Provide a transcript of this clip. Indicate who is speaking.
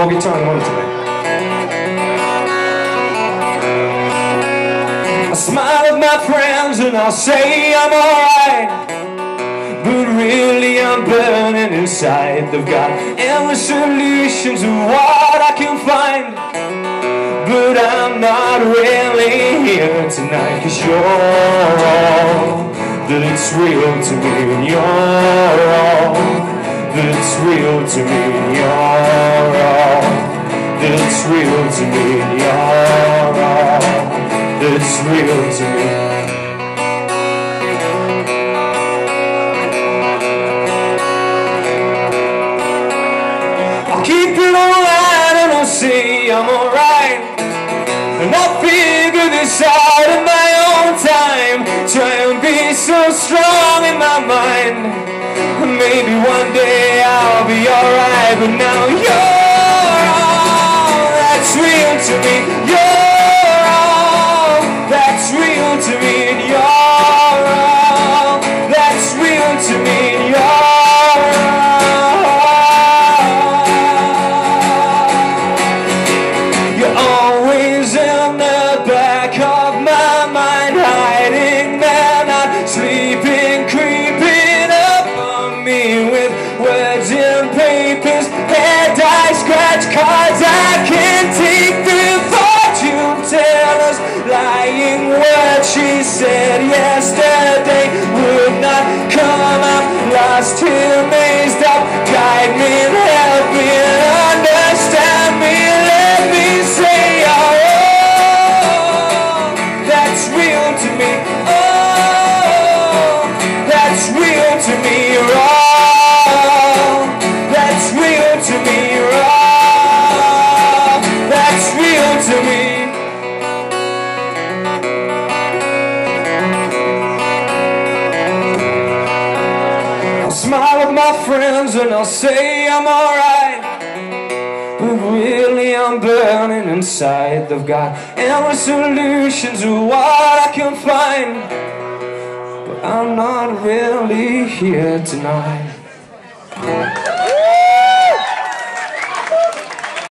Speaker 1: more guitar than I wanted to make. I smile at my friends and I'll say I'm alright, but really I'm burning inside. They've got endless solutions of what I can find, but I'm not really here tonight. 'Cause you're all that's real to me, and you're all that's real to me, and you're all that's real to me, and you're all that's real to me. I'll keep it all right and I'll say I'm alright, and I'll figure this out in my own time. Try and be so strong in my mind, maybe one day I'll be alright. But now you're all that's real to me, you're all that's real to me, and you're all that's real to me, and you're sleeping, creeping up on me with words and papers, and I scratch cards I can't take through fortune tellers, lying words she said yesterday would not come up. Lost here, mazed up, guide me and help me and understand me. Let me say, oh, that's real to me. That's real to me, raw. That's real to me, raw. That's real to me. I'll smile at my friends and I'll say I'm alright, but really I'm burning inside. They've got endless solutions of what I can find, I'm not really here tonight.